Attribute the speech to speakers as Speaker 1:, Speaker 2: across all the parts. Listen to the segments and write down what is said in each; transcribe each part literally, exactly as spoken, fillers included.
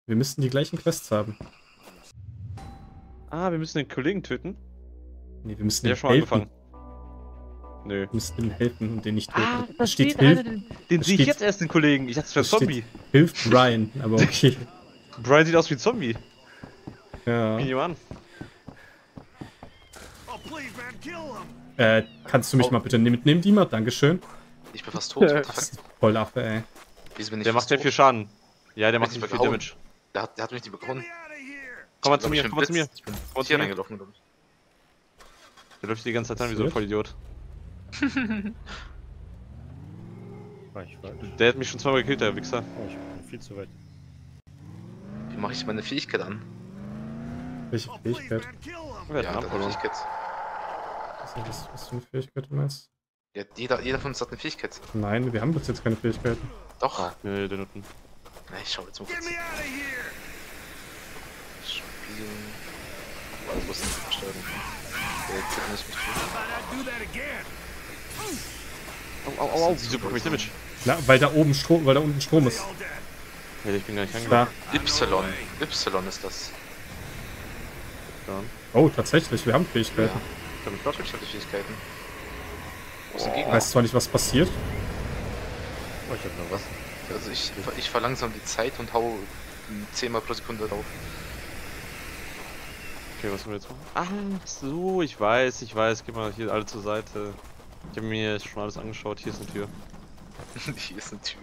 Speaker 1: Wir müssten die gleichen Quests haben.
Speaker 2: Ah, wir müssen den Kollegen töten?
Speaker 1: Nee, wir müssen
Speaker 2: Ja,
Speaker 1: ihm
Speaker 2: schon mal
Speaker 1: helfen.
Speaker 2: angefangen. Nö.
Speaker 1: Wir müssen ihm helfen und den nicht töten.
Speaker 2: Ah,
Speaker 1: Es
Speaker 2: da
Speaker 1: steht
Speaker 2: steht
Speaker 1: Hilf.
Speaker 2: einer, den, den
Speaker 1: es
Speaker 2: sehe ich
Speaker 1: steht-
Speaker 2: jetzt erst, den Kollegen. Ich dachte, das
Speaker 1: es
Speaker 2: wäre ein
Speaker 1: steht,
Speaker 2: Zombie.
Speaker 1: Hilft Brian, aber okay.
Speaker 2: Brian sieht aus wie ein Zombie.
Speaker 1: Ja.
Speaker 2: Guck ihn mal an.
Speaker 1: Äh, kannst du mich
Speaker 3: Oh.
Speaker 1: mal bitte mitnehmen, Dima? Dankeschön.
Speaker 3: Ich bin fast tot. What the
Speaker 1: Das
Speaker 3: fuck?
Speaker 1: ist voll Affe, ey.
Speaker 3: Wieso bin ich
Speaker 2: Der macht
Speaker 3: fast
Speaker 2: sehr
Speaker 3: tot?
Speaker 2: viel Schaden. Ja, der macht
Speaker 3: Hat mich
Speaker 2: nicht viel
Speaker 3: gehauen.
Speaker 2: Damage.
Speaker 3: Der hat, der hat mich nicht bekommen.
Speaker 2: Komm mal
Speaker 3: Ich
Speaker 2: zu
Speaker 3: glaub,
Speaker 2: mir,
Speaker 3: ich bin
Speaker 2: komm mal zu mir.
Speaker 3: Blitz. Ich bin
Speaker 2: Komm mal zu
Speaker 3: hier
Speaker 2: mir.
Speaker 3: reingelaufen, glaube ich.
Speaker 2: Der läuft die ganze Zeit an wie so ein
Speaker 1: Was
Speaker 2: Vollidiot.
Speaker 4: Ah, ich war,
Speaker 2: Der hat mich schon zweimal gekillt, der Wichser.
Speaker 4: oh, ich bin viel zu weit.
Speaker 3: Wie mache ich meine Fähigkeit an?
Speaker 1: Welche Fähigkeit?
Speaker 2: Wer hat
Speaker 3: Ja,
Speaker 2: einen Arm
Speaker 3: der
Speaker 2: verloren?
Speaker 3: Fähigkeit.
Speaker 1: Was ist das, was für eine Fähigkeit du meinst?
Speaker 3: Ja, jeder, jeder von uns hat eine Fähigkeit.
Speaker 1: Nein, wir haben bis jetzt keine Fähigkeiten.
Speaker 3: Doch.
Speaker 2: Nee, der unten.
Speaker 3: Na, ich schau jetzt mal kurz. Spielen. Alles was nicht versteuern. Der zählt nicht mit
Speaker 2: Au, au, au, au. Wieso bekomme ich Damage?
Speaker 1: Na, weil da oben Strom, weil da unten Strom ist.
Speaker 2: Ja, ich bin gar nicht
Speaker 1: Da.
Speaker 2: angekommen.
Speaker 3: Y. Y ist das.
Speaker 1: Oh, tatsächlich, wir haben Fähigkeiten.
Speaker 2: Ich hab mich
Speaker 3: Natürlich habe ich Fähigkeiten. Wo ist ein Gegner?
Speaker 1: Weiß zwar nicht, was passiert.
Speaker 4: Oh, ich hab noch was.
Speaker 3: Also ich, ich verlangsam die Zeit und hau zehnmal pro Sekunde drauf.
Speaker 2: Okay, was wollen wir jetzt machen? Ach so, ich weiß, ich weiß. Geh mal hier alle zur Seite. Ich habe mir schon alles angeschaut. Hier ist eine Tür.
Speaker 3: Hier ist eine Tür.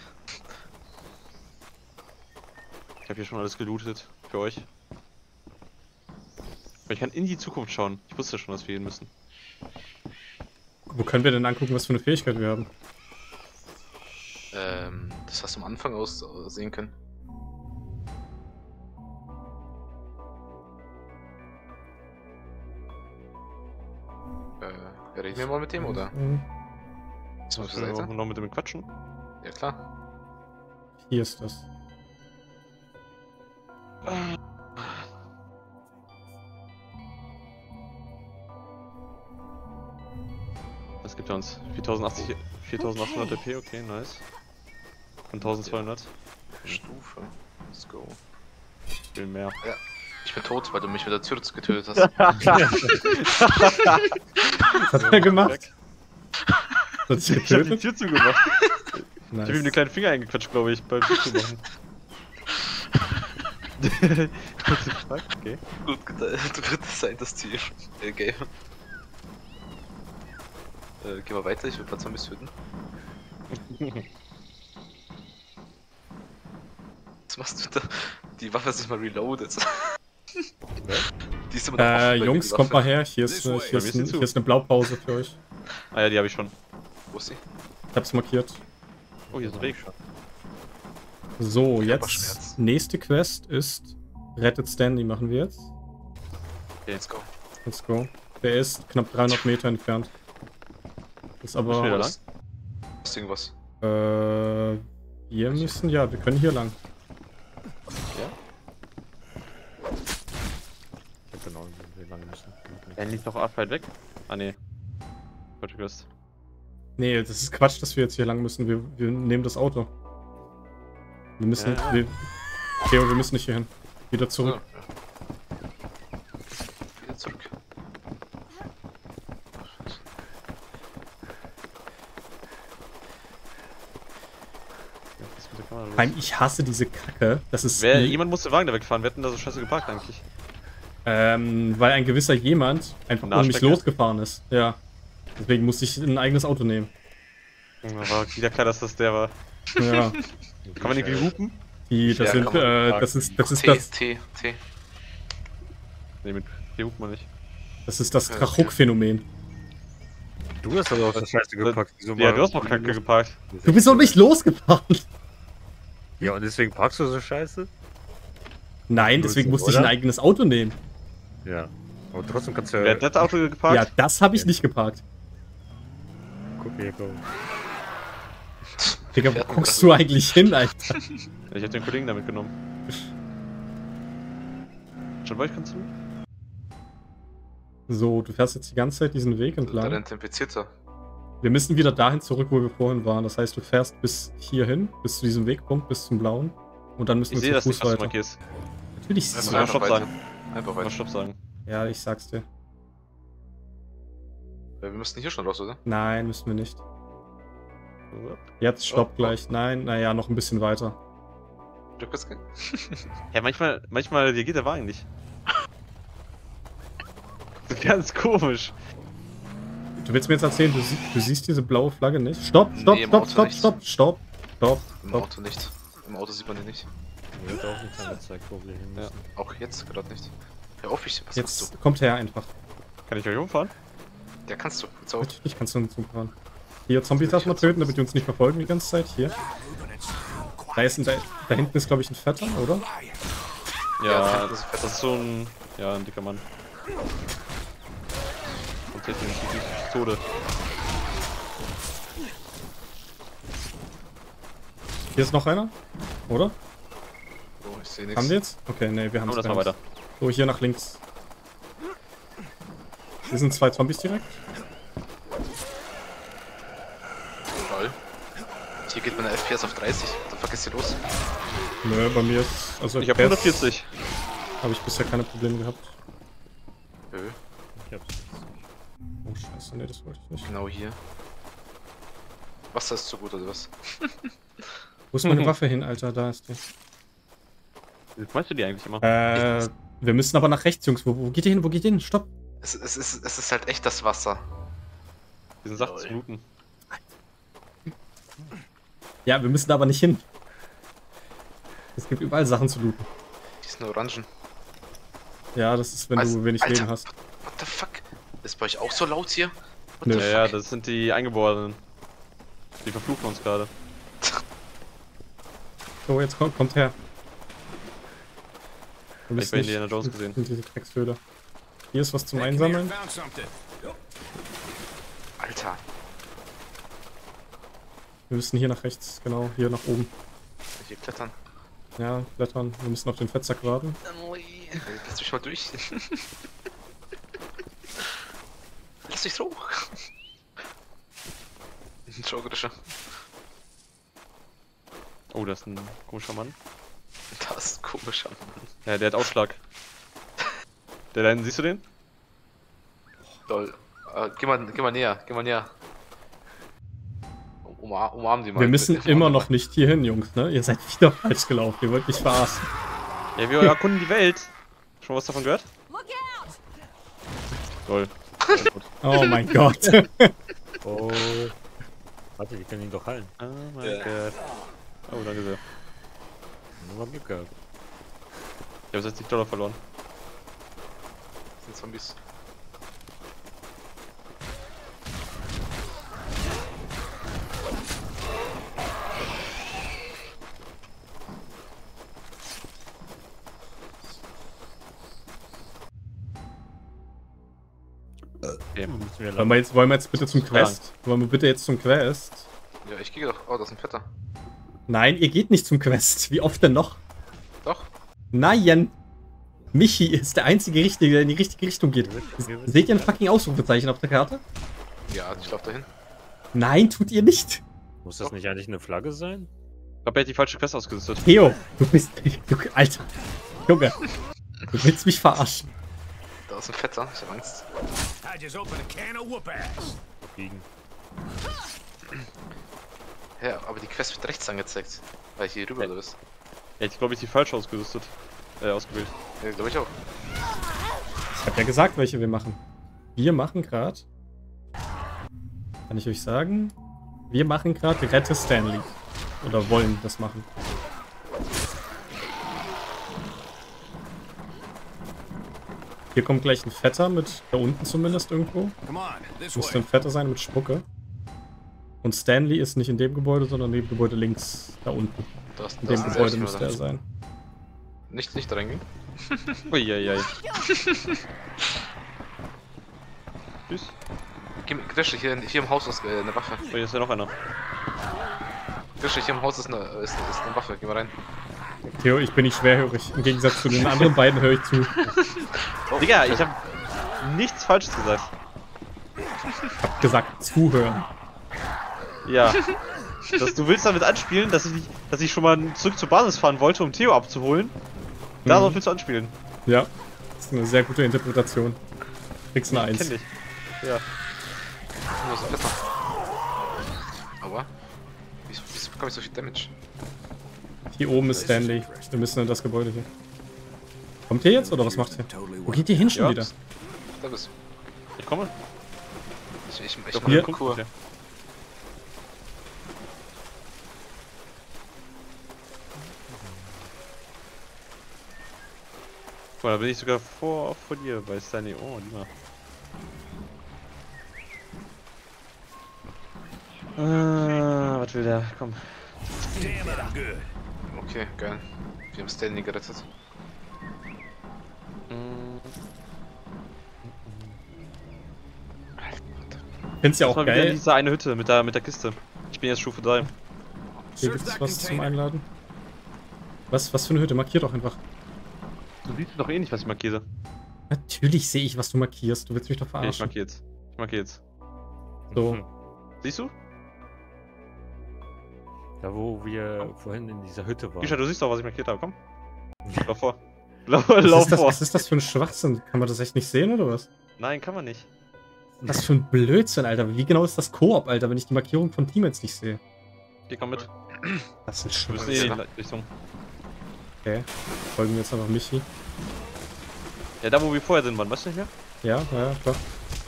Speaker 2: Ich habe hier schon alles gelootet. Für euch. Aber ich kann in die Zukunft schauen. Ich wusste schon, dass wir hin müssen.
Speaker 1: Wo können wir denn angucken, was für eine Fähigkeit wir haben?
Speaker 3: Ähm, das hast du am Anfang aus äh, sehen können. Äh, reden wir mal mit dem, oder?
Speaker 1: Mhm.
Speaker 3: Ist auf
Speaker 2: Müssen
Speaker 3: der
Speaker 2: wir
Speaker 3: Seite?
Speaker 2: noch- noch mit dem quatschen?
Speaker 3: Ja, klar.
Speaker 1: Hier ist das.
Speaker 2: Was gibt er uns? viertausendachtzig, viertausendachthundert P, okay, nice. Und tausendzweihundert.
Speaker 3: Stufe. Let's go.
Speaker 2: Ich will mehr.
Speaker 3: Ich bin tot, weil du mich mit der Tür getötet hast.
Speaker 1: Was hat er gemacht? Hat er dich
Speaker 2: Ich hab die
Speaker 1: getötet?
Speaker 2: Tür zugemacht. Ich hab ihm den
Speaker 1: Nice.
Speaker 2: kleinen Finger eingequatscht, glaube ich, beim Tür zumachen. What the fuck? Okay.
Speaker 3: Gut, du wird sein, das Ziel. Äh, Game. Äh, geh mal weiter, ich will ein paar Zombies töten. Was machst du da? Die Waffe ist nicht mal reloaded. Die ist immer noch
Speaker 1: Äh,
Speaker 3: offen, die
Speaker 1: Jungs,
Speaker 3: Waffe.
Speaker 1: kommt mal her. Hier ist, äh, hier,
Speaker 2: Bei
Speaker 1: ist
Speaker 2: mir
Speaker 1: ein,
Speaker 2: ist die zu.
Speaker 1: hier ist eine Blaupause für euch.
Speaker 2: Ah ja, die habe ich schon.
Speaker 3: Wo ist sie?
Speaker 1: Ich hab's markiert.
Speaker 2: Oh, hier ist ein Weg.
Speaker 1: So, jetzt
Speaker 3: Körperschmerz.
Speaker 1: nächste Quest ist Rettet Stanley machen wir jetzt.
Speaker 3: Let's go.
Speaker 1: Let's go. Der ist knapp dreihundert Meter entfernt. Ist
Speaker 2: Müssen wir da
Speaker 1: aber...
Speaker 2: lang?
Speaker 3: Ist irgendwas?
Speaker 1: Äh, wir müssen... Ja, wir können hier lang.
Speaker 4: Ich hab genau wie lange müssen.
Speaker 2: Er liegt doch arg weit weg. Ah ne. Falsche Quest.
Speaker 1: Nee, das ist Quatsch, dass wir jetzt hier lang müssen. Wir, wir nehmen das Auto. Wir müssen...
Speaker 2: Ja, ja.
Speaker 1: Wir, Theo, wir müssen nicht hier hin. Wieder zurück.
Speaker 3: Ja, ja. Wieder zurück.
Speaker 2: Ja, was ist mit der Kamera los?
Speaker 1: Heim, ich hasse diese Kacke. Das ist...
Speaker 2: Wer,
Speaker 1: nie-
Speaker 2: jemand muss den Wagen da wegfahren. Wir hätten da so scheiße geparkt eigentlich.
Speaker 1: Ähm, weil ein gewisser jemand einfach ohne mich
Speaker 2: Nahstrecke?
Speaker 1: losgefahren ist. Ja. Deswegen musste ich ein eigenes Auto nehmen.
Speaker 2: Da war wieder klar, dass das der war.
Speaker 1: Ja.
Speaker 2: Kann man irgendwie hupen?
Speaker 1: Die, das
Speaker 3: Ja,
Speaker 1: sind,
Speaker 3: kann man
Speaker 1: äh,
Speaker 4: parken.
Speaker 1: das ist, das ist
Speaker 3: T,
Speaker 1: das,
Speaker 3: T, T.
Speaker 2: Ne, mit hier hupt man nicht.
Speaker 1: das ist das
Speaker 3: Ja,
Speaker 1: Krachuk-Phänomen.
Speaker 4: Du hast aber auf der Scheiße gepackt. Wieso
Speaker 2: Ja,
Speaker 4: mal-
Speaker 2: du hast noch Kacke geparkt.
Speaker 1: Du bist doch nicht losgefahren!
Speaker 4: Ja, und deswegen parkst du so scheiße?
Speaker 1: Nein, deswegen musste ich ein
Speaker 4: Oder?
Speaker 1: eigenes Auto nehmen.
Speaker 4: Ja. Aber trotzdem kannst du
Speaker 2: Wer
Speaker 4: ja.
Speaker 2: hat das Auto geparkt?
Speaker 1: Ja, das habe ich nicht geparkt.
Speaker 4: Guck hier, komm.
Speaker 1: Digga, wo
Speaker 3: Fährt man
Speaker 1: guckst
Speaker 3: gerade
Speaker 1: du eigentlich hin, Alter?
Speaker 2: Ich hab den Kollegen damit genommen. Schon bei euch kannst du?
Speaker 1: So, du fährst jetzt die ganze Zeit diesen Weg
Speaker 3: Da
Speaker 1: entlang.
Speaker 3: rennt ein Infizierter.
Speaker 1: Wir müssen wieder dahin zurück, wo wir vorhin waren. Das heißt, du fährst bis hierhin, bis zu diesem Wegpunkt, bis zum Blauen. Und dann müssen
Speaker 2: Ich sehe
Speaker 1: wir
Speaker 2: das
Speaker 1: zu
Speaker 2: nicht,
Speaker 1: Fuß
Speaker 2: was du
Speaker 1: weiter.
Speaker 2: markierst.
Speaker 1: Natürlich
Speaker 2: Muss
Speaker 1: siehst
Speaker 2: man
Speaker 1: du
Speaker 3: Einfach
Speaker 2: Stopp
Speaker 3: weiter.
Speaker 2: sagen.
Speaker 3: Einfach
Speaker 2: Mal
Speaker 3: weiter.
Speaker 2: Stopp sagen.
Speaker 1: Ja, ich sag's dir.
Speaker 3: Ja, wir müssten hier schon raus, oder?
Speaker 1: Nein, müssen wir nicht. Jetzt stopp
Speaker 3: Oh, oh.
Speaker 1: gleich. Nein, naja, noch ein bisschen weiter.
Speaker 3: Rückwärts gehen?
Speaker 2: Ja, manchmal, manchmal reagiert der Wagen nicht. Das ist ganz komisch.
Speaker 1: Du willst mir jetzt erzählen, du, sie du siehst diese blaue Flagge nicht? Stopp, stopp,
Speaker 3: Nee, im
Speaker 1: stopp,
Speaker 3: Auto
Speaker 1: stopp,
Speaker 3: nicht.
Speaker 1: stopp, stopp, stopp,
Speaker 3: Im
Speaker 1: stopp.
Speaker 3: Auto nicht. Im Auto sieht man den nicht.
Speaker 4: Mir wird auch nicht angezeigt, wo wir hin müssen.
Speaker 3: Auch jetzt gerade nicht. Hör auf, ich, was machst
Speaker 1: Jetzt kommt her einfach.
Speaker 2: Kann ich euch umfahren?
Speaker 3: du? Ja, kannst du. Jetzt auch.
Speaker 1: Natürlich kannst du uns umfahren. Hier, Zombies erstmal töten, damit die uns nicht verfolgen die ganze Zeit. Hier. Da, ist ein, da, da hinten ist, glaube ich, ein Fetter, oder?
Speaker 2: Ja,
Speaker 3: Ja,
Speaker 2: das, das ist so ein, ja, ein dicker Mann. Und jetzt den zu Tode.
Speaker 1: Hier ist noch einer, oder?
Speaker 3: Oh, ich sehe nichts.
Speaker 1: Haben wir jetzt? Okay, nee, wir haben
Speaker 2: Komm,
Speaker 1: es
Speaker 2: das mal weiter.
Speaker 1: So, hier nach links. Hier sind zwei Zombies direkt.
Speaker 3: Toll. Hier geht meine F P S auf dreißig. Dann vergiss hier los.
Speaker 1: Nö, bei mir ist... Also
Speaker 2: Ich hab hundertvierzig.
Speaker 1: Habe ich bisher keine Probleme gehabt.
Speaker 3: Nö,
Speaker 4: Ich hab's.
Speaker 1: Oh, scheiße, nee, das wollte ich nicht.
Speaker 3: genau hier. Wasser ist zu gut, oder was?
Speaker 1: Wo ist meine Waffe hin, Alter? Da ist die.
Speaker 2: Wie meinst du die eigentlich immer?
Speaker 1: Äh, wir müssen aber nach rechts, Jungs. Wo, wo geht ihr hin? Wo geht ihr hin? Stopp.
Speaker 3: Es, es, ist, es ist halt echt das Wasser.
Speaker 2: Diesen Sachen zu bluten.
Speaker 1: Ja, wir müssen da aber nicht hin. Es gibt überall Sachen zu looten.
Speaker 3: Die sind orangen.
Speaker 1: Ja, das ist, wenn
Speaker 3: Also,
Speaker 1: du wenig
Speaker 3: Alter,
Speaker 1: Leben hast.
Speaker 3: What the fuck? Ist bei euch auch so laut hier? What
Speaker 1: Nö.
Speaker 3: the
Speaker 2: Ja, ja,
Speaker 3: fuck?
Speaker 2: das sind die Eingeborenen. Die verfluchen uns gerade.
Speaker 1: So, jetzt kommt, kommt her. Wir
Speaker 2: Ich
Speaker 1: müssen
Speaker 2: bin
Speaker 1: nicht
Speaker 2: Indiana Jones
Speaker 1: in-
Speaker 2: gesehen.
Speaker 1: in diese Dreckshöhle. Hier ist was zum Einsammeln.
Speaker 3: Alter.
Speaker 1: Wir müssen hier nach rechts, genau, hier nach oben.
Speaker 3: Hier klettern.
Speaker 1: Ja, klettern. Wir müssen auf den Fettsack warten.
Speaker 3: Lass mich mal durch. Lass mich hoch. Schau, Grische.
Speaker 2: Oh, das ist ein komischer Mann.
Speaker 3: Das ist ein komischer Mann.
Speaker 2: Ja, der hat Ausschlag. Der da hinten, siehst du den?
Speaker 3: Lol. Äh, geh mal, geh mal näher, geh mal näher. Um, umarm, umarm die mal.
Speaker 1: Wir müssen
Speaker 3: bitte.
Speaker 1: immer
Speaker 3: Umarm die
Speaker 1: noch nicht hier hin, Jungs, ne? Ihr seid wieder falsch gelaufen. Ihr wollt mich verarschen.
Speaker 2: Ja, wir erkunden die Welt. Schon was davon gehört? Lol.
Speaker 1: Oh mein Gott.
Speaker 4: Oh. Warte, wir können ihn doch heilen.
Speaker 2: Oh mein
Speaker 3: Ja.
Speaker 2: Gott. Oh, danke sehr.
Speaker 4: Nur mal Glück gehabt.
Speaker 2: Ich habe sechzig Dollar verloren.
Speaker 3: Das sind Zombies.
Speaker 2: Okay.
Speaker 4: Müssen wir
Speaker 1: Wollen
Speaker 4: lang.
Speaker 1: wir, jetzt, wollen wir jetzt bitte zum Quest? Wollen wir bitte jetzt zum Quest?
Speaker 3: Ja, ich gehe doch. Oh, das ist ein Fetter.
Speaker 1: Nein, ihr geht nicht zum Quest. Wie oft denn noch?
Speaker 3: Doch.
Speaker 1: Nein! Michi ist der einzige Richtige, der in die richtige Richtung geht. Seht ihr ein fucking Ausrufezeichen auf der Karte?
Speaker 3: Ja, ich lauf dahin.
Speaker 1: Nein, tut ihr nicht.
Speaker 4: Muss das nicht eigentlich eine Flagge sein?
Speaker 2: Ich glaube, er hat die falsche Quest ausgerüstet.
Speaker 1: Theo, du bist... Du, Alter. Junge. Du willst mich verarschen.
Speaker 3: Da ist ein Fetter. Ich hab Angst.
Speaker 5: I just opened a can of whoop ass.
Speaker 4: Fliegen.
Speaker 3: Ja, aber die Quest wird rechts angezeigt. Weil ich hier rüber oder was?
Speaker 2: Er hat, glaube ich, die falsche ausgerüstet. Äh, ausgewählt.
Speaker 3: Ja, glaube ich auch.
Speaker 1: Ich hab ja gesagt, welche wir machen. Wir machen gerade... Kann ich euch sagen? Wir machen gerade Rette Stanley. Oder wollen das machen. Hier kommt gleich ein Fetter mit, da unten zumindest irgendwo.
Speaker 5: Come on, this
Speaker 1: Müsste
Speaker 5: way.
Speaker 1: ein Fetter sein mit Spucke. Und Stanley ist nicht in dem Gebäude, sondern in dem Gebäude links, da unten.
Speaker 3: Da ist,
Speaker 1: In
Speaker 3: da
Speaker 1: dem
Speaker 3: ist ein
Speaker 1: Gebäude
Speaker 3: Selbstmörder.
Speaker 1: müsste er sein.
Speaker 3: Nicht, nicht reingehen.
Speaker 2: Uiuiui. Tschüss.
Speaker 3: Geh, Grische, hier, hier im Haus ist äh, eine Waffe.
Speaker 2: Oh, hier ist ja noch einer.
Speaker 3: Grische, hier im Haus ist eine, ist, ist eine Waffe. Geh mal rein.
Speaker 1: Theo, ich bin nicht schwerhörig. Im Gegensatz zu den anderen beiden höre ich zu.
Speaker 3: Oh,
Speaker 2: Digga, ich habe nichts Falsches gesagt.
Speaker 1: Ich hab gesagt, zuhören.
Speaker 2: Ja. dass du willst damit anspielen, dass ich, nicht, dass ich schon mal zurück zur Basis fahren wollte, um Theo abzuholen. Darauf willst du anspielen.
Speaker 1: Ja, das ist eine sehr gute Interpretation. Kriegst eine Eins.
Speaker 2: Kenn dich. Ja.
Speaker 3: Was ist besser? Aua. Wieso, wieso bekomme ich so viel Damage?
Speaker 1: Hier oben ist Stanley. Wir müssen in das Gebäude hier. Kommt ihr jetzt oder was macht ihr? Wo geht ihr hin schon
Speaker 2: Ja.
Speaker 1: wieder?
Speaker 3: Da bist
Speaker 2: Ich komme.
Speaker 3: Ich, ich, ich
Speaker 2: Doch,
Speaker 3: mach
Speaker 1: hier.
Speaker 3: eine Kur.
Speaker 2: Okay. Guck mal, da bin ich sogar vor, vor dir bei Stanley. Oh, lieber. Ah, was will der? Komm.
Speaker 5: Damn it, I'm good.
Speaker 3: Okay, geil. Wir haben Stanley gerettet.
Speaker 2: Mm,
Speaker 1: Find's ja auch
Speaker 2: mal wieder in
Speaker 1: geil.
Speaker 2: diese eine Hütte mit der, mit der Kiste. Ich bin jetzt Stufe drei.
Speaker 1: Hier gibt's was zum Einladen. Was, was für eine Hütte? Markier doch einfach.
Speaker 2: Du siehst doch eh nicht, was ich markiere.
Speaker 1: Natürlich sehe ich, was du markierst. Du willst mich doch
Speaker 2: Okay, ich
Speaker 1: verarschen.
Speaker 2: markiere jetzt. Ich markiere jetzt.
Speaker 1: So.
Speaker 2: Siehst du?
Speaker 4: Da wo wir vorhin in dieser Hütte waren.
Speaker 2: Kisha, du siehst doch, was ich markiert habe. Komm. Lauf vor. Lauf,
Speaker 1: Was
Speaker 2: lauf
Speaker 1: ist, das,
Speaker 2: vor.
Speaker 1: was ist das für ein Schwachsinn? Kann man das echt nicht sehen oder was?
Speaker 2: Nein, kann man nicht.
Speaker 1: Was für ein Blödsinn, Alter. Wie genau ist das Koop, Alter, wenn ich die Markierung von Teammates nicht sehe?
Speaker 2: Hier, komm mit.
Speaker 1: Das ist
Speaker 2: Du bist
Speaker 1: Schwachsinn.
Speaker 2: eh in die Richtung.
Speaker 1: Okay. Folgen wir jetzt einfach Michi.
Speaker 2: Ja, da wo wir vorher sind, waren, weißt du nicht mehr?
Speaker 1: Ja, ja, klar.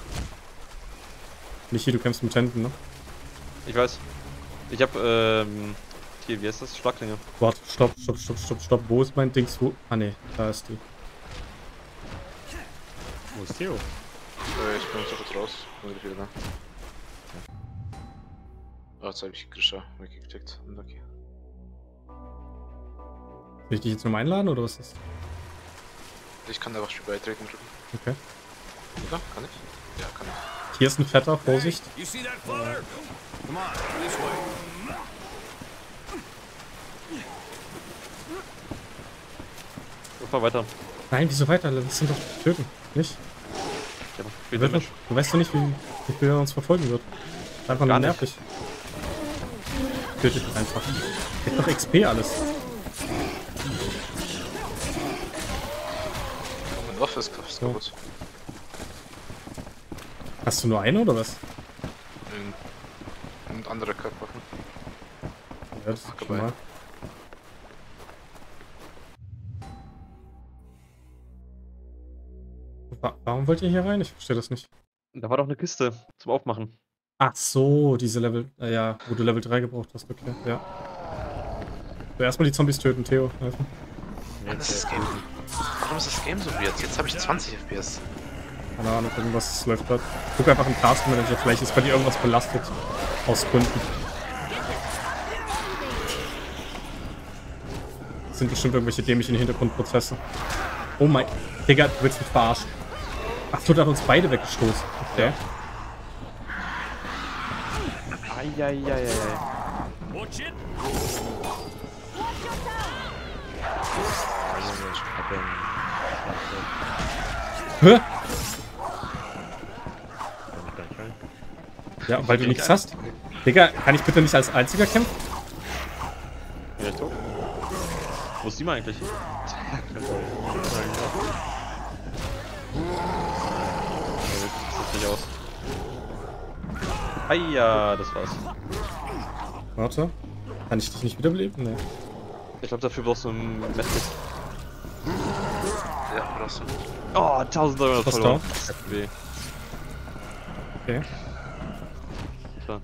Speaker 1: Michi, du kämpfst mit Händen, ne?
Speaker 2: Ich weiß. Ich hab, ähm. Hier, wie heißt das? Schlagklinge.
Speaker 1: Warte, stopp, stopp, stopp, stopp, stopp. Wo ist mein Dings? Wo? Ah, ne, da ist die.
Speaker 4: Wo ist Theo?
Speaker 3: Äh, ich bin so kurz raus. Bin wieder da. Oh, jetzt hab ich Grisha weggeklickt. Okay.
Speaker 1: Will ich dich jetzt nochmal einladen oder was ist das?
Speaker 3: Ich kann einfach Spiel beitreten drücken.
Speaker 1: Okay.
Speaker 3: Ja, kann ich? Ja, kann ich.
Speaker 1: Hier ist ein Fetter, Vorsicht.
Speaker 5: You see that flutter? Come on, this way.
Speaker 2: Lauf mal weiter.
Speaker 1: Nein, wieso weiter? Lass ihn doch töten. Nicht?
Speaker 2: Ich hab
Speaker 1: Du,
Speaker 2: viel
Speaker 1: wird
Speaker 2: Damage.
Speaker 1: doch, du weißt doch nicht, wie, wie viel er uns verfolgen wird. Einfach nur
Speaker 2: Gar nicht.
Speaker 1: nervig. Tötet ihn einfach. Gibt doch X P alles.
Speaker 3: Meine Waffe ist ist
Speaker 1: So.
Speaker 3: kaputt.
Speaker 1: Hast du nur eine oder was?
Speaker 3: Und, und andere Körperwaffen.
Speaker 1: Ja, das ist
Speaker 3: Ach,
Speaker 1: schon
Speaker 3: dabei.
Speaker 1: mal. Wa- Warum wollt ihr hier rein? Ich verstehe das nicht.
Speaker 2: Da war doch eine Kiste zum Aufmachen.
Speaker 1: Ach so, diese Level. Äh, ja, wo du Level drei gebraucht hast, okay. Ja. So, erstmal die Zombies töten, Theo. Helfen.
Speaker 3: Mann, das ist das Game. Warum ist das Game so weird? Jetzt habe ich zwanzig F P S.
Speaker 1: Keine Ahnung, irgendwas läuft dort. Guck einfach im Taskmanager, vielleicht ist bei dir irgendwas belastet. Aus Gründen. Das sind bestimmt irgendwelche dämlichen Hintergrundprozesse. Oh mein... Digga, du willst mich verarschen. Ach so, der hat uns beide weggestoßen. Okay.
Speaker 2: Eieieiei.
Speaker 5: Watch it.
Speaker 4: Also ich hab den...
Speaker 1: Hä?
Speaker 4: Kann ich gar nicht rein.
Speaker 1: Ja, weil du nichts hast. Digga, kann ich bitte nicht als Einziger kämpfen?
Speaker 2: Ja, ich tot. Wo ist die mal eigentlich? Das sieht nicht aus. Eia, das war's.
Speaker 1: Warte. Kann ich dich nicht wiederbeleben? Nee.
Speaker 2: Ich glaube, dafür brauchst du ein Medkit.
Speaker 3: Ja, brauchst du.
Speaker 2: Oh, dreizehnhundert
Speaker 1: Was
Speaker 2: verloren. Weh.
Speaker 1: Okay.
Speaker 2: Klar.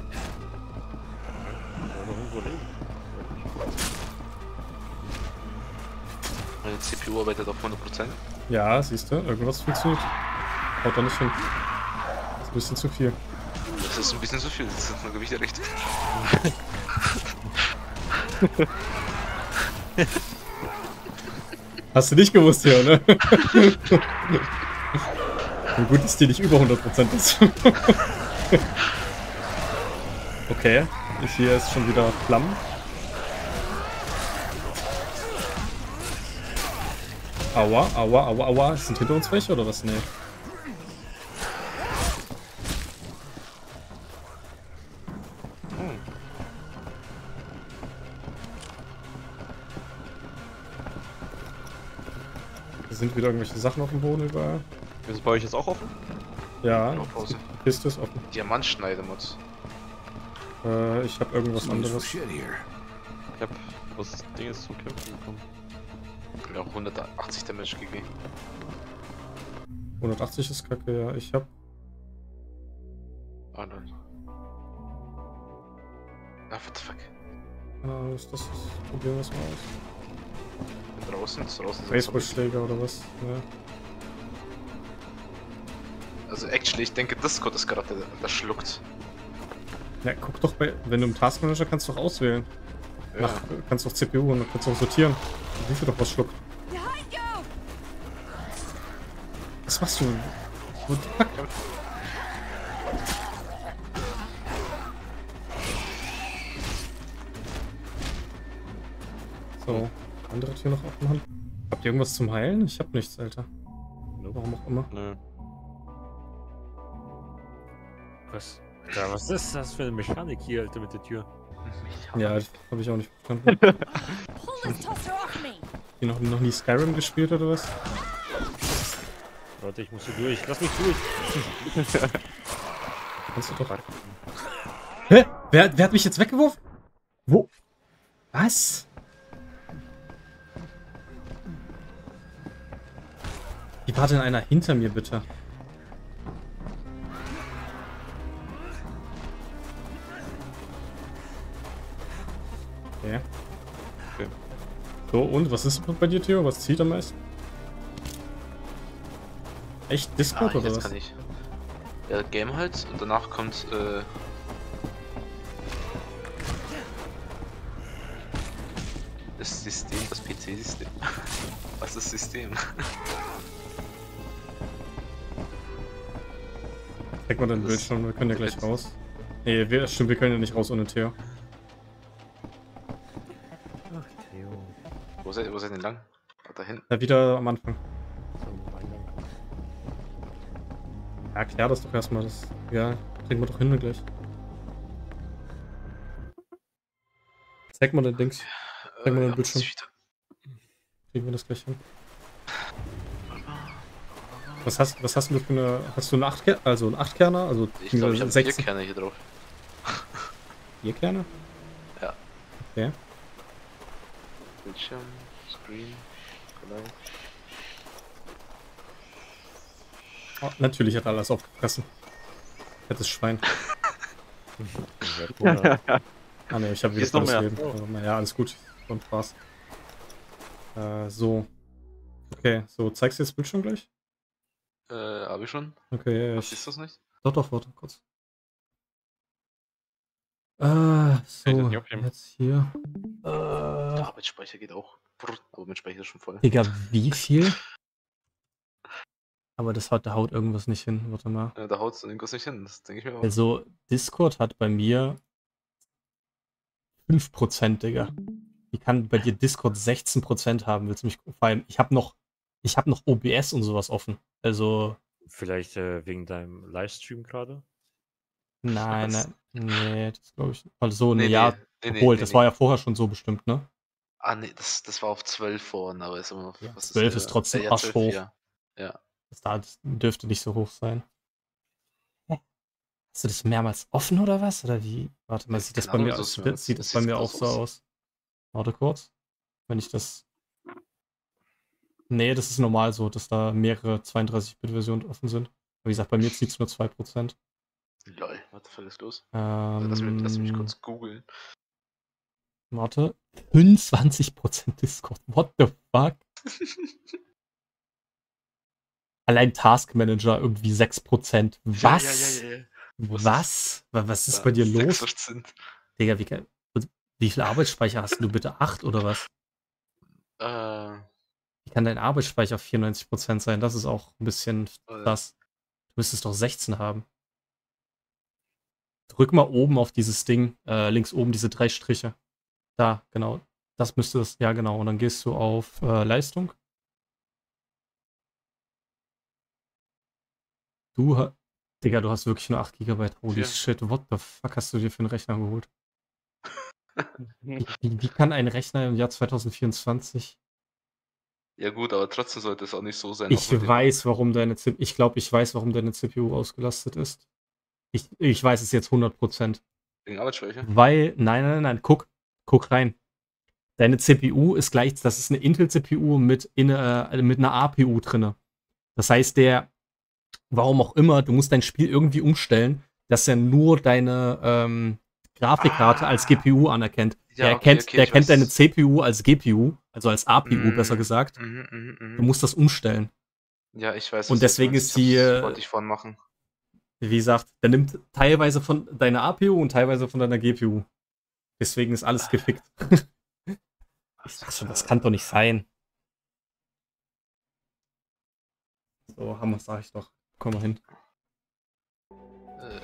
Speaker 3: Meine C P U arbeitet auf hundert Prozent.
Speaker 1: Ja, siehst du, irgendwas funktioniert. Haut da nicht hin. Das ist ein bisschen zu viel.
Speaker 3: Das ist ein bisschen zu viel, das sind nur Gewichte richtig.
Speaker 1: Hast du nicht gewusst hier, ne? Wie gut, dass die nicht über hundert Prozent ist. Okay, ich hier ist schon wieder Flammen. Aua, aua, aua, aua. Sind hinter uns welche oder was? Nee. Hier sind wieder irgendwelche Sachen auf dem Boden überall.
Speaker 2: Ist es bei euch jetzt auch offen?
Speaker 1: Ja,
Speaker 3: Genau, Pause.
Speaker 1: die Kiste ist offen.
Speaker 3: Diamantschneidemods.
Speaker 1: Äh, ich habe irgendwas
Speaker 5: Some useful
Speaker 1: anderes.
Speaker 5: shit here.
Speaker 2: Ich hab was Dinges zum Kämpfen bekommen.
Speaker 3: Ja, hundertachtzig Damage G G.
Speaker 1: hundertachtzig ist kacke, ja. Ich hab.
Speaker 3: Ah, nein. Ah, what the fuck.
Speaker 1: Keine Ahnung, was das ist. Probieren wir es mal aus.
Speaker 3: Draußen, ist draußen sind
Speaker 1: Baseballschläger oder was? Ja.
Speaker 3: Also, actually, ich denke, Discord ist gerade der, der schluckt.
Speaker 1: Ja, guck doch bei. Wenn du im Taskmanager kannst du doch auswählen.
Speaker 3: Ja.
Speaker 1: Nach, kannst du auch C P U und dann kannst du auch sortieren. Wie viel doch was schluckt. Was machst du? What the fuck? So, andere Tür noch offen haben. Habt ihr irgendwas zum Heilen? Ich hab nichts, Alter. Warum auch immer.
Speaker 2: Nö.
Speaker 4: Was? Ja, was ist das für eine Mechanik hier, Alter, mit der Tür?
Speaker 1: Ja, das hab ich auch nicht verstanden. Die noch, noch nie Skyrim gespielt oder was?
Speaker 4: Leute, ich muss hier durch. Lass mich durch.
Speaker 1: Kannst du doch. Hä? Wer, wer hat mich jetzt weggeworfen? Wo? Was? Wie war denn einer hinter mir, bitte? Okay.
Speaker 2: Okay.
Speaker 1: So, und was ist bei dir, Theo? Was zieht am meisten? Echt
Speaker 3: Ah,
Speaker 1: Discord oder
Speaker 3: jetzt
Speaker 1: was?
Speaker 3: kann ich. Ja, Game halt und danach kommt, äh. Das System, das P C-System. Was ist das System?
Speaker 1: Zeig mal dein
Speaker 3: Das-
Speaker 1: Bildschirm, wir können ja gleich
Speaker 3: jetzt-
Speaker 1: raus. Nee, wir, stimmt, wir können ja nicht raus ohne Theo.
Speaker 4: Ach, Theo.
Speaker 3: Wo seid, wo seid ihr denn lang? Ah, da hinten.
Speaker 1: Ja, wieder am Anfang.
Speaker 4: Zum Eingang.
Speaker 1: Ja, klär das doch erstmal. Das, ja, kriegen wir doch hin gleich. Zeig mal dein Dings. Zeig mal dein
Speaker 3: ja,
Speaker 1: Bildschirm.
Speaker 3: muss ich wieder-
Speaker 1: Kriegen wir das gleich hin. Was hast, was hast du für eine. Hast du einen acht also einen acht-Kerner? Also
Speaker 3: Ich glaube, ich habe vier
Speaker 1: sechzehn
Speaker 3: Kerne hier drauf.
Speaker 1: vier Kerne?
Speaker 3: Ja.
Speaker 1: Okay.
Speaker 3: Bildschirm, Screen, vielleicht.
Speaker 1: Oh, natürlich hat er alles aufgefressen. Fettes Schwein. Ah ne, ich habe wieder
Speaker 2: Ist noch
Speaker 1: volles
Speaker 2: mehr.
Speaker 1: Leben. Also, naja, alles gut. Und Spaß. Äh, so. Okay, so, zeigst du jetzt Bildschirm gleich?
Speaker 3: Äh, hab ich schon?
Speaker 1: Okay, ja,
Speaker 3: Was
Speaker 1: ich.
Speaker 3: ist das nicht?
Speaker 1: Doch, doch, warte kurz. Äh,
Speaker 2: das
Speaker 1: so,
Speaker 2: nicht aufheben.
Speaker 1: jetzt hier.
Speaker 3: Der
Speaker 1: Äh,
Speaker 3: Arbeitsspeicher geht auch. Brr, aber mein Speicher ist schon voll.
Speaker 1: Digga, wie viel? Aber das hat, da haut irgendwas nicht hin. Warte mal.
Speaker 3: Äh, da haut's irgendwas nicht hin, das denke ich mir auch.
Speaker 1: Also, Discord hat bei mir fünf Prozent, Digga. Wie kann bei dir Discord sechzehn Prozent haben? Willst du mich vor allem, ich habe noch, ich habe noch O B S und sowas offen. Also,
Speaker 4: Vielleicht äh, wegen deinem Livestream gerade?
Speaker 1: nein,
Speaker 3: Was?
Speaker 1: nein, nee, das glaube ich. Also,
Speaker 3: Nee,
Speaker 1: nee,
Speaker 3: nee,
Speaker 1: ja,
Speaker 3: nee, nee,
Speaker 1: obwohl,
Speaker 3: nee,
Speaker 1: das
Speaker 3: nee.
Speaker 1: war ja vorher schon so bestimmt, ne?
Speaker 3: Ah, nee, das, das war auf zwölf vorhin, aber ist immer noch.
Speaker 1: Ja,
Speaker 3: was
Speaker 1: zwölf
Speaker 3: der-
Speaker 1: ist trotzdem
Speaker 3: äh, ja, zwölf,
Speaker 1: arschhoch.
Speaker 3: Ja. ja.
Speaker 1: Das, da, das dürfte nicht so hoch sein. Hä? Hast du das mehrmals offen oder was? Oder wie? Warte mal,
Speaker 3: Ja,
Speaker 1: sieht das
Speaker 3: keine
Speaker 1: bei mir
Speaker 3: Ahnung,
Speaker 1: aus?
Speaker 3: so
Speaker 1: Sieht,
Speaker 3: ist-
Speaker 1: sieht
Speaker 3: das
Speaker 1: das bei
Speaker 3: sieht
Speaker 1: mir auch
Speaker 3: so
Speaker 1: so
Speaker 3: aus.
Speaker 1: aus? Warte kurz. Wenn ich das. Nee, das ist normal so, dass da mehrere zweiunddreißig-Bit-Versionen offen sind. Wie gesagt, bei mir zieht es nur zwei Prozent.
Speaker 3: Lol, was the fuck ist los?
Speaker 1: Ähm,
Speaker 3: Lass mich, lass mich kurz googeln.
Speaker 1: Warte. fünfundzwanzig Prozent Discord. What the fuck? Allein Task Manager irgendwie sechs Prozent. Was?
Speaker 3: Ja, ja, ja, ja.
Speaker 1: Was? Wa- Was ist
Speaker 3: Ja,
Speaker 1: bei dir
Speaker 3: sechs
Speaker 1: los?
Speaker 3: Prozent.
Speaker 1: Digga, wie, kann- und wie viel Arbeitsspeicher hast du bitte? acht oder was?
Speaker 3: Äh,
Speaker 1: Wie kann dein Arbeitsspeicher vierundneunzig Prozent sein? Das ist auch ein bisschen
Speaker 3: äh,
Speaker 1: das. Du müsstest doch sechzehn haben. Drück mal oben auf dieses Ding, äh, links oben diese drei Striche. Da, genau. Das müsste es, ja genau. Und dann gehst du auf äh, Leistung. Du, ha- Digga, du hast wirklich nur acht Gigabyte. Holy
Speaker 3: Ja.
Speaker 1: shit, what the fuck hast du dir für einen Rechner geholt? Wie, wie, wie kann ein Rechner im Jahr zwanzig vierundzwanzig
Speaker 3: Ja gut, aber trotzdem sollte es auch nicht so sein.
Speaker 1: Ich weiß, warum deine C P U... Ich glaube, ich weiß, warum deine C P U ausgelastet ist. Ich, ich weiß es jetzt hundert Prozent.
Speaker 3: Wegen Arbeitsschwäche?
Speaker 1: Weil... Nein, nein, nein, guck. Guck rein. Deine C P U ist gleich... Das ist eine Intel-C P U mit, in, äh, mit einer A P U drinne. Das heißt, der... Warum auch immer, du musst dein Spiel irgendwie umstellen, dass er nur deine ähm, Grafikkarte
Speaker 3: Ah.
Speaker 1: als G P U anerkennt.
Speaker 3: Ja,
Speaker 1: der
Speaker 3: okay,
Speaker 1: erkennt,
Speaker 3: okay,
Speaker 1: der
Speaker 3: ich
Speaker 1: kennt
Speaker 3: weiß.
Speaker 1: deine C P U als G P U, also als A P U
Speaker 3: Mm,
Speaker 1: besser gesagt.
Speaker 3: Mhm, mhm, mhm.
Speaker 1: Du musst das umstellen.
Speaker 3: Ja, ich weiß.
Speaker 1: Und
Speaker 3: was du
Speaker 1: deswegen
Speaker 3: meinst.
Speaker 1: ist die,
Speaker 3: Ich hab's-
Speaker 1: äh,
Speaker 3: wollte ich vorhin machen.
Speaker 1: Wie gesagt, der nimmt teilweise von deiner A P U und teilweise von deiner G P U. Deswegen ist alles gefickt. Ich sag schon, das kann doch nicht sein. So, haben wir, sag ich doch. Komm mal hin.
Speaker 3: Äh,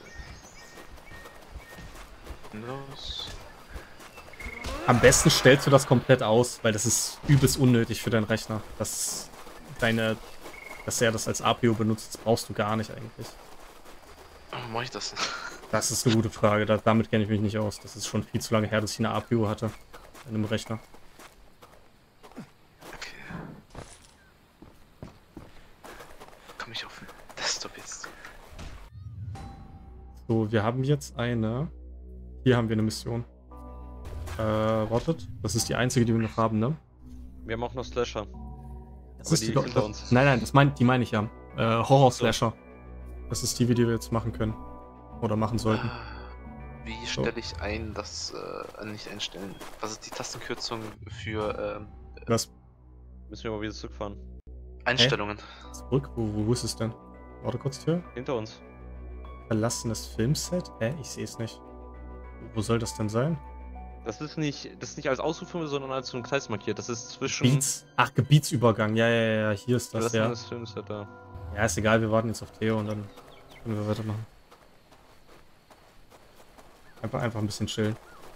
Speaker 3: Windows.
Speaker 1: Am besten stellst du das komplett aus, weil das ist übelst unnötig für deinen Rechner. Dass deine, dass er das als A P U benutzt, das brauchst du gar nicht eigentlich.
Speaker 3: Warum mach ich das?
Speaker 1: Das ist eine gute Frage. Da, damit kenne ich mich nicht aus. Das ist schon viel zu lange her, dass ich eine A P U hatte. In einem Rechner.
Speaker 3: Okay. Komm ich auf den Desktop jetzt?
Speaker 1: So, wir haben jetzt eine. Hier haben wir eine Mission. Äh, wartet. Das ist die einzige, die wir noch haben, ne?
Speaker 2: Wir haben auch noch Slasher.
Speaker 1: Das
Speaker 2: Aber
Speaker 1: ist
Speaker 2: die
Speaker 1: die,
Speaker 2: hinter
Speaker 1: das,
Speaker 2: uns.
Speaker 1: Nein, nein, das mein, die meine ich ja. Äh, Horror-Slasher. Das ist die, die wir jetzt machen können. Oder machen sollten.
Speaker 3: Äh, Wie stelle ich ein, das äh, nicht einstellen? Was ist die Tastenkürzung für ähm,
Speaker 1: Was?
Speaker 2: Müssen wir mal wieder zurückfahren.
Speaker 3: Einstellungen?
Speaker 1: Zurück? Wo, wo ist es denn? Warte kurz hier.
Speaker 2: Hinter uns.
Speaker 1: Verlassenes Filmset? Hä? Ich sehe es nicht. Wo soll das denn sein?
Speaker 2: Das ist nicht, das ist nicht als Ausrufung, sondern als so ein Kreis markiert. Das ist zwischen.
Speaker 1: Beats. Ach, Gebietsübergang. Ja, ja, ja, hier ist das,
Speaker 2: Das
Speaker 1: ja.
Speaker 2: ist Filmset da.
Speaker 1: Ja, ist egal, wir warten jetzt auf Theo und dann können wir weitermachen. Einfach, einfach ein bisschen chillen.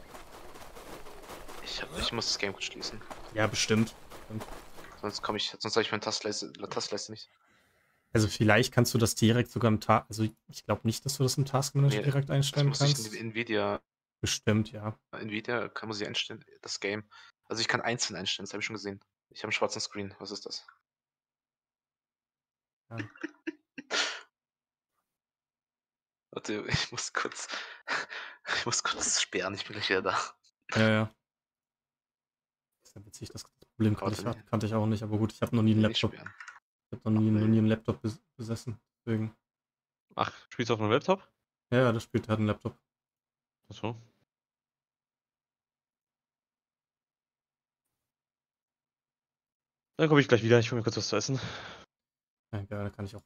Speaker 3: Ich, hab, ich muss das Game kurz schließen.
Speaker 1: Ja, bestimmt.
Speaker 3: Sonst komme ich, sonst habe ich meine Taskleiste, Taskleiste nicht.
Speaker 1: Also vielleicht kannst du das direkt sogar im Task... Also ich glaube nicht, dass du das im Task Manager
Speaker 3: Nee,
Speaker 1: direkt
Speaker 3: Das
Speaker 1: einstellen
Speaker 3: muss ich
Speaker 1: kannst.
Speaker 3: in Nvidia,
Speaker 1: Bestimmt, ja.
Speaker 3: Nvidia kann man sie einstellen, das Game. Also ich kann einzeln einstellen, das habe ich schon gesehen. Ich habe einen schwarzen Screen, was ist das?
Speaker 1: Ja.
Speaker 3: Warte, ich muss kurz, ich muss kurz sperren, ich bin gleich wieder da.
Speaker 1: Ja, ja. Das ist ja witzig, das Problem kannte
Speaker 3: Warte,
Speaker 1: ich, kannte ich auch nicht, aber gut, ich habe noch nie einen
Speaker 3: Nicht
Speaker 1: Laptop.
Speaker 3: sperren.
Speaker 1: Ich habe noch nie,
Speaker 3: Ach,
Speaker 1: noch
Speaker 3: nee.
Speaker 1: nie einen Laptop bes besessen. Deswegen.
Speaker 2: Ach, spielst du auf einem Laptop?
Speaker 1: Ja, ja, das spielt halt einen Laptop.
Speaker 2: Achso. Dann komme ich gleich wieder. Ich hole mir kurz was zu essen.
Speaker 1: Ja, geil, da kann ich auch